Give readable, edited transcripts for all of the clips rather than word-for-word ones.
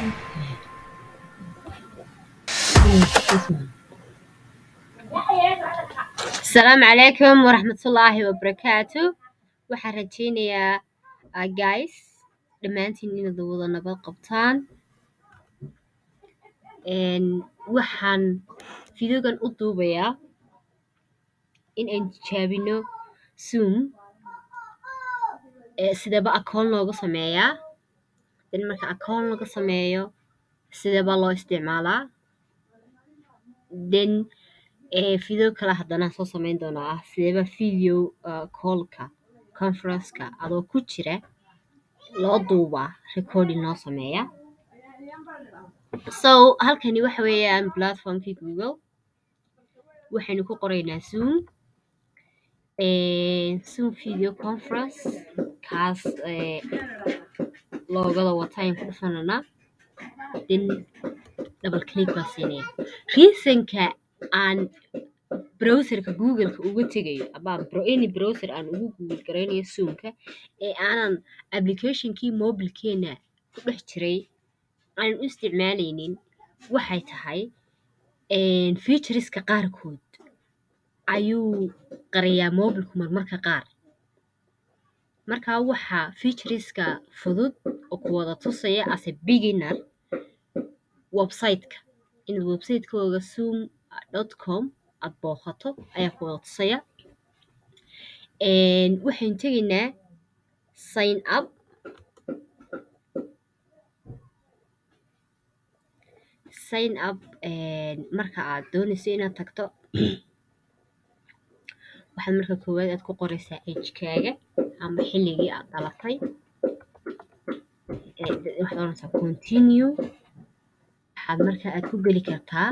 السلام عليكم ورحمة الله وبركاته. waxaan rajeynayaa guys dhammaantiin inaad wada nabad qabtaan. waxaan fiidiyogan u duubayaa in aan tijaabino Zoom sidaba akoon looga sameeyaa. marka akoon laga sameeyo sidaba loo isticmaalaa. video kale haddana soo sameyn doonaa sidaba video callka conference-ka adoo ku jira loo duubaa recording loo sameeyaa. so halkani waxa weeyaan platformkii Google. waxaynu ku qoraynaa Zoom video conference kaas loogada wataan ku dhufanana double click baa siinaya. reasonka aan browserka Google-ka uga tegayo ama any browser aan ugu Google gareynayo Zoom-ka aanan application-kii mobile-keena ku dhex jiray aan u isticmaalaynin waxay tahay featureska qaarkood ayuu qariyaa mobile-ku marmarka qaar. marka waxa featureska fudud oo ku wada tusaya as a beginner website-ka inaad website-kooga zoom.com aad booqato ayaa ku wada tusaya. waxaan tegaynaa sign up marka aad doonayso inaad tagto waxaad marka koowaad aad ku qoraysaa age-kaaga ama xilligii aad dhalatay. waxaad oranaysaa continue. waxaad marka aad ku geli kartaa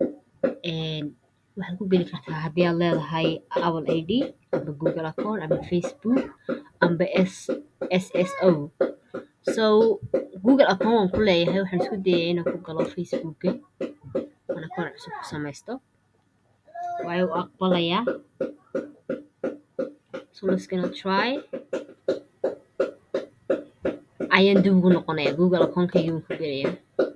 haddii aad leedahay Apple ID ama Google account ama Facebook ama SSO. so Google account waan ku leeyahay. waxaan isku dayayaa inaan ku galo Facebook-ga aan account cusub ku samaysto. waayo u aqbalayaa. so let's gonna try. ayaan dib ugu noqonayaa Google account-kaygii waan ku gelayaa.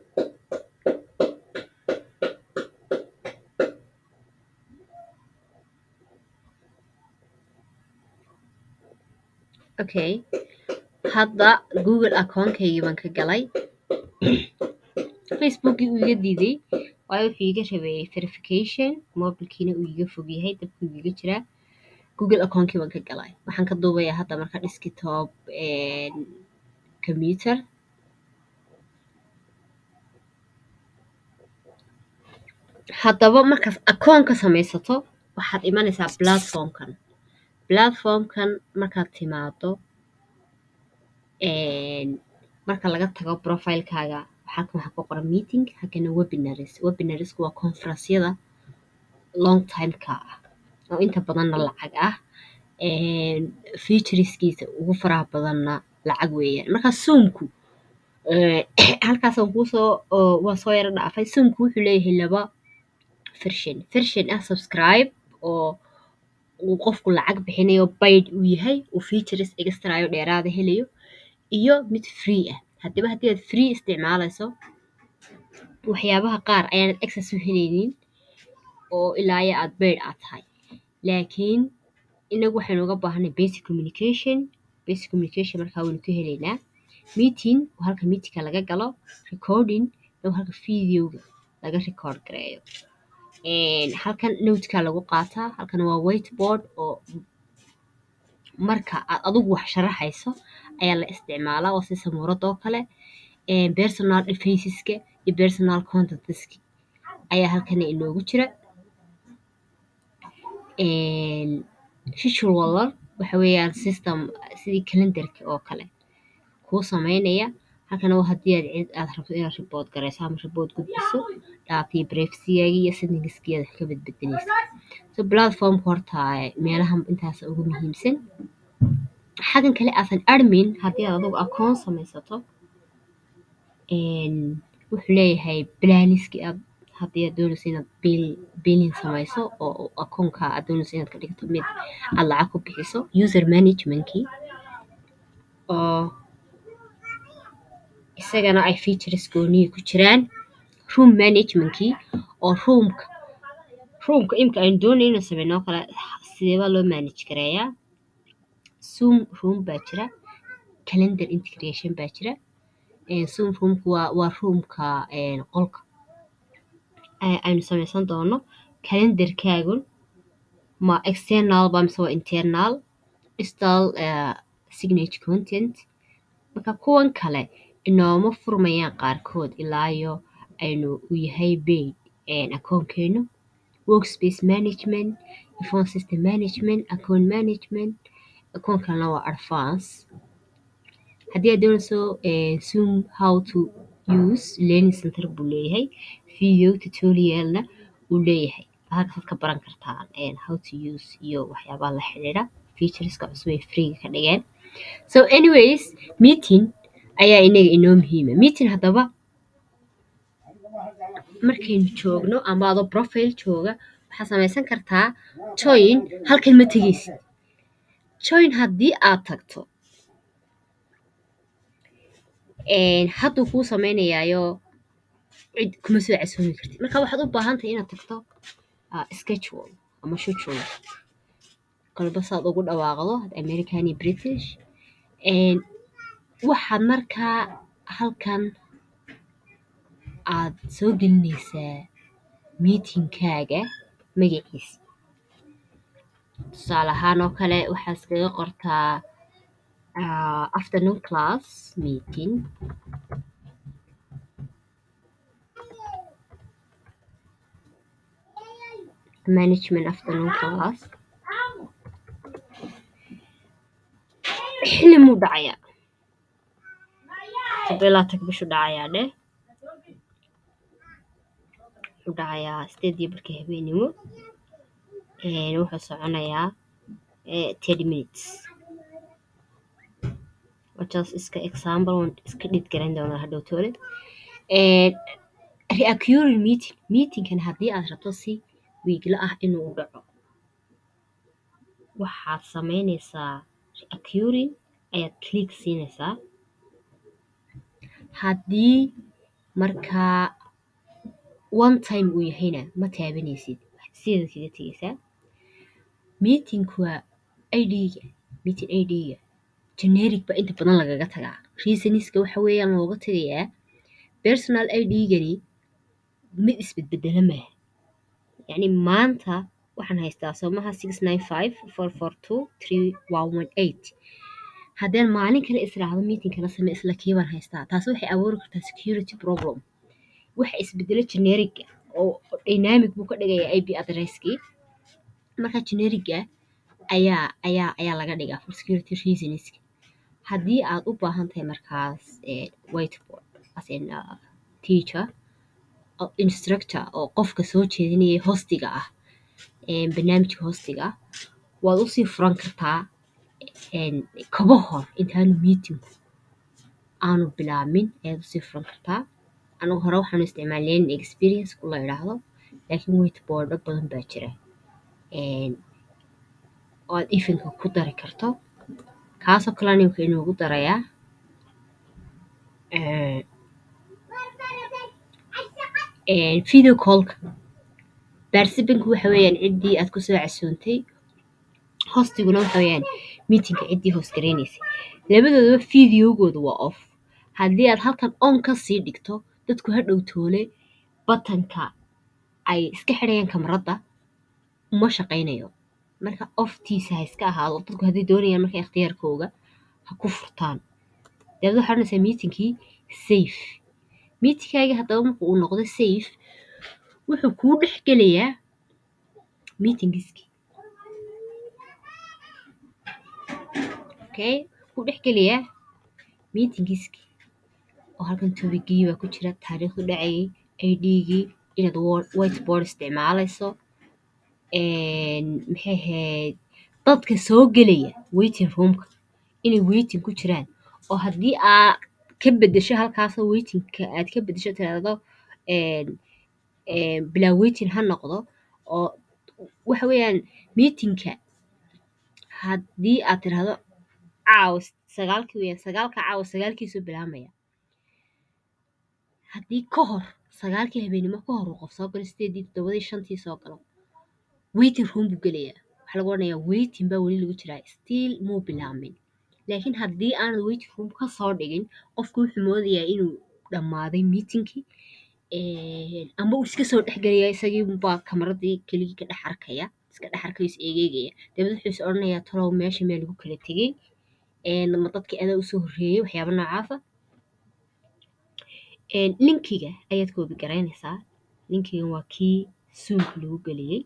okay hadda Google account-kaygii baan ka galay. Facebook-gii uu iga diiday waayo wuxuu iga rabeeyay verification mobile-kiina uu iga fog yahay dabkuu iga jiraa. Google account-kii baan ka galay. waxaan ka duubayaa hadda marka desktop computer. haddaba markaad account ka samaysato waxaad imanaysaa platformkan markaad timaado marka laga tago profile-kaaga waxaa ku qoran meeting halkana webinaries waa conference-yada long time-ka ah oo inta badanna lacag ah. featureskiisa ugu faraha badanna lacag weeyaan. marka Zoom-ku halkaas waa soo yara dhaafay. Zoom-ku wuxuu leeyahay laba version ah subscribe oo uu qofku lacag bixinayo paid uu yahay uu features extra dheeraada helayo iyo mid free ah. haddii aad free isticmaalayso waxyaabaha qaar ayaanad access u helaynin oo ilaa aad paid aad tahay. laakiin inagu waxaynu uga baahanay basic communication markaa waynu ka helaynaa. meeting waa halka meetingka laga galo. recording waa halka videoga laga record gareeyo. halkan note-ka lagu qaataa. halkan waa whiteboard oo marka aad adigu wax sharaxayso ayaa la isticmaalaa oo si samuurada oo kale. personal deviceska iyo personal contactska ayaa halkan inoogu jira. scheduler waxa weeyaan system sidii calendarka oo kale kuu sameynaya. halkan waa haddii aad rabto inaad report garayso ama report gudbiso data privacy-gaaga iyo settingskiisa ka badbadanaysa. so platformka horta meelaha intaas ugu muhiimsan. xagan kale aasan admin haddii aad adigu account samaysato wuxuu leeyahay planiski aad haddii aad doonayso inaad billing samayso oo account-ka aad doonayso inaad ka dhigto mid aad lacag ku bixiso. user management-kii oo isagana ay features gooniya ku jiraan. Room managementkii oo roomka imka aynu doonayno inaan sameynoo kale sideebaa loo manage gareeyaa. Zoom room baa jira, calendar integration baa jira. Zoom roomku waa roomka qolka aynu sameysan doono. Calendarkaagun ma external ba mise waa internal, digital signature content. Marka kuwan kale inooma furmayaan qaarkood ilaayo aynu u yahay paid akoonkeenu. Workspace management, phone system management, account management, akoon kalena waa advance. haddii aad doonayso Zoom how to use learning center buu leeyahay, video tutorialna uu leeyahay. halkaad ka baran kartaan how to use iyo waxyaabaha la xiriira featureska cusub ee freega ka dhigeen. So anyways, meeting ayaa inaga inoo muhiima. Meeting haddaba markaynu joogno ama adoo profile jooga waxaad samaysan kartaa join. halkan ma tegaysid. join haddii aad tagto hadduu kuu sameynayaayo cid kuma soo casoomi kartid. marka waxaad u baahan tahay inaad tagto schedule ama schedule kolba saad ugu dhawaaqdo American iyo British. waxaad markaa halkan aad soo gelinaysaa meetingkaaga magaciisa. tusaale ahaan oo kale waxaad iskaga qortaa afternoon class meeting. management afternoon class. xili muu dhacayaa? bilaatag bishu dhacayaa dheh. wuxuu dhacayaa 8:00 habeenimo. wuxuu soconayaa 30 minutes. just iska example iska dhid garan doonaa hadhow toole. reoccurring meetingkan haddii aad rabto si wiigla ah inuu dhaco waxaad sameynaysaa reoccurring ayaad click siinaysaa. haddii markaa one time uu yahayna ma taabanaysid, sidaad kaga tegaysaa. meetingku waa ID-ga, meeting ID-ga generic ba inta badan lagaga tagaa. reasoniska waxa weeyaan looga tagayaa personal ID-gani mid isbedbedela maaha. yacni maanta waxaan haystaa soomaha 695442318. haddeen maalin kale israacdo meeting kala samee isla kiibaan haystaa. taasi waxay abuuri kartaa security problem. waxa isbedelo generic oo dynamic buu ka dhigayaa IP addresskii. marka generiga ayaa laga dhigaa for security reasons. haddii aad u baahan tahay markaas whiteboard as in teacher instructor oo qofka soo jeedinaya hostiga ah barnaamijka hostiga waad usii furan kartaa kaba hor intaanu meetingku aanu bilaabmin ayaad usii furan kartaa. anigu hore waxaanu isticmaalay learning experience la yidhaahdo, laakiin whiteboardo badan baa jira oo aad ifinka ku dari karto. kaasoo kale nimka inoogu darayaa video callka. barsibinku waxa weeyaan ciddii aad kusoo casoontay, hostiguna waxa weeyaan meetingka ciddii hoos gareynaysay. labadoodaba videogooda waa off. haddii aad halkan on ka sii dhigto dadku hadhow toole batanka ay iska xidhayaan kamarada uma shaqaynayo. marka oftiisa ha iska ahaado. dadku hadday doonayaan marka ikhtiyaarkooga ha ku furtaan. dabeed waxaa odhanaysaa meetingkii safe. meetingkaaga haddaba marka uu noqdo safe wuxuu kuu dhex gelayaa meetingiskii. okay, kuu dhex gelayaa meetingiskii oo halkan tobigii baa ku jira, taariikhdu dhacayay, ID-gii, inaad whiteboard isticmaalayso, maxay ahayd dadka soo gelaya waiting roomka inay waiting ku jiraan. oo haddii aad ka bedesho halkaasoo waitingka aad ka bedesho tiraahdo bilaa waiting ha noqdo. oo waxa weeyaan meetingka haddii aad tiraahdo caawa 9 weeyaan, 9 caawa 9 soo bilaabmaya, haddii ka hor 9 habeenimo ka hor uu qof soo galo 8 7 5 soo galo waiting room buu gelayaa waxa lagu oranayaa waiting baa weli lagu jiraa still muu bilaamin laakiin haddii aanad waiting room ka soo dhigin qofku wuxuu moodayaa inuu dhammaaday meetingkii ama uu iska soo dhexgelaya isagii baa kamaradii keligii ka dhex arkaya iska dhex arkayo is eegeegaya dabeed wuxuu is oranayaa talow meesha meel lagu kala tegey ma dadkii adaa usoo horreeyey waxyaaba noocaasa linkiga ayaad koobi garaynaysaa linkigan waa kii zoomka lagu geliyey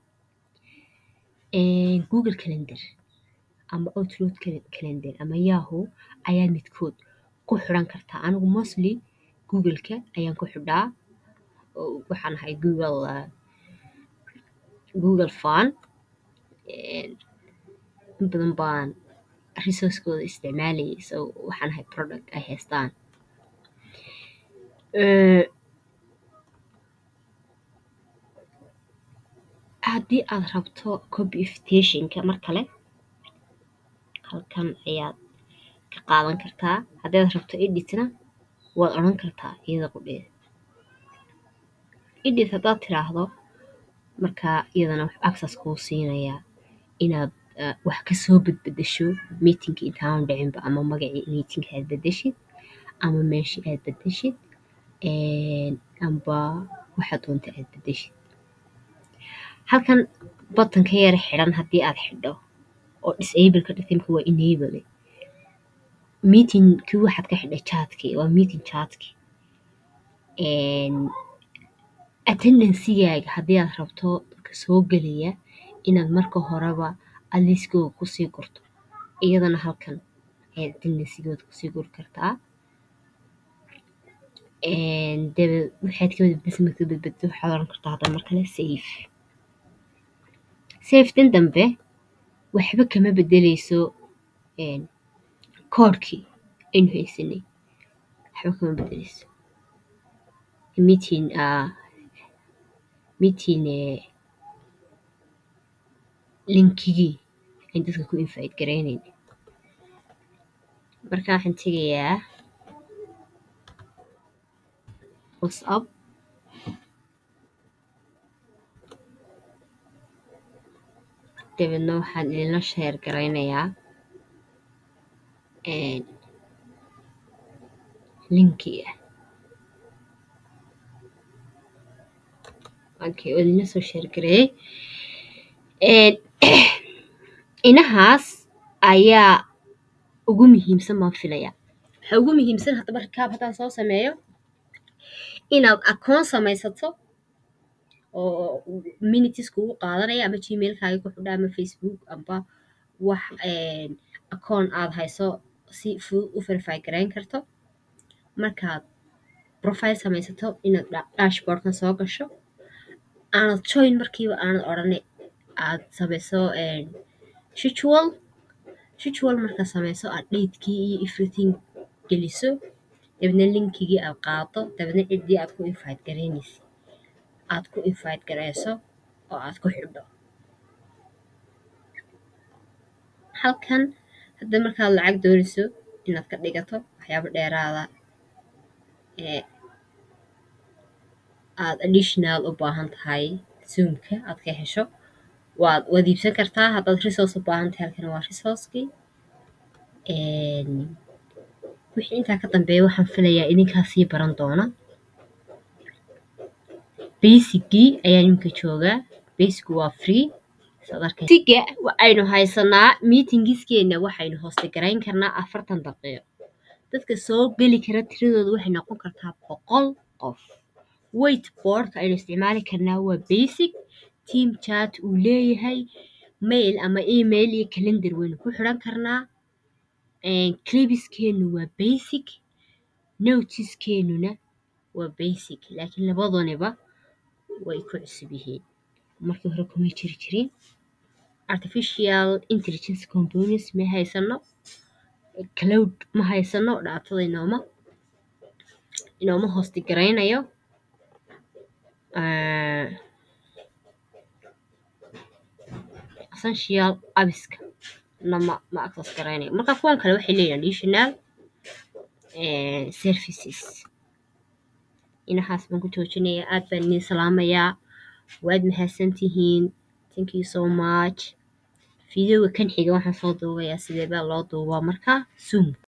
google calendar ama outlook calendar ama yahoo ayaa midkood ku xidhan kartaa anigu mostly googleka ayaan ku xidhaa waxaan ahay google fan in badan baan resource-kooda isticmaalayay so waxaan ahay product ay haystaan haddii aad rabto copy invitationka mar kale halkan ayaad ka qaadan kartaa haddii aad rabto editna waad odhan kartaa iyada qudheeda edit haddaad tiraahdo markaa iyadana wax access kuu siinayaa inaad wax ka soo bedbedesho meetingka intaan dhicinba ama magacii meetingka aad bedeshid ama meeshii aad bedeshid amba waxaad doonta aad bedeshid halkan buttonka yar xidhan haddii aad xidho oo disable ka dhigtay marka waa enable meetingkii waxaad ka xidhay chatkii waa meeting chatkii attendancygaaga haddii aad rabto dadka soo gelaya inaad marka horeba aliskooda kusii gurto iyadana halkan ayaad attendancygooda kusii guri kartaa dabeed waxaad ka badbaddo waxaad oran kartaa hadda mar kale safetan dambe waxba kama bedeleyso koodhkii aynu haysanay waxba kama bedeleyso meeting linkigii aan dadka ku invite garaynayn marka waxaan tegayaa whatsapp dabeedna waxaan idinla share garaynayaa linkiga okay oo idinla soo share gareeyey inahaas ayaa ugu muhiimsan baan filaya waxaa ugu muhiimsan haddaba rikaab haddaan soo sameeyo inaad akoon samaysato oo minutes kugu qaadanaya ama gmailkaaga ku xidha ama facebook amba wax akoon aad hayso si fudud u verify garayn karto markaad profile samaysato inaad dashboardkan soo gasho aanad join markiiba aanad odhanay aad samayso schedule markaad samayso aad datekii iyo everything geliso dabeedna linkigii aad qaado dabeedna ciddii aad ku invite garaynaysa aad ku invite garayso oo aad ku xidho halkan hadda markaad lacag doonayso inaad ka dhigato waxyaabo dheeraada aad additional u baahan tahay zoomka aad ka hesho waad iibsan kartaa haddaad resource u baahan tahay halkan waa resourcekii wixii intaa ka dambeeya waxaan filayaa idinkaa sii baran doona basicgii ayaa iminka joogaa basicgu waa free siga waxaynu haysanaa meetingiskeena waxaynu hooste garayn karnaa 40 daqiiqo dadka soo geli kara tiradooda waxay noqon kartaa 100 qof whiteboardka aynu isticmaali karnaa waa basic team chat uu leeyahay mail ama email iyo calendar waynu ku xidhan karnaa clipskeenu waa basic noteskeenuna waa basic laakiin labadoniba way ku cusub yihiin markii hore kuma jiri jirin artificial intelligence components ma haysano cloud ma haysano dhaatada inooma hoosti garaynayo essential abiska ma access garaynayo marka kuwan kale waxay leeyihiin additional services inahaas baan ku joojinaya aad baan idin salaamayaa waad mahadsantihiin thank you so much videoga kan xiga waxaan soo duubayaa sidee baa loo duubaa marka zoom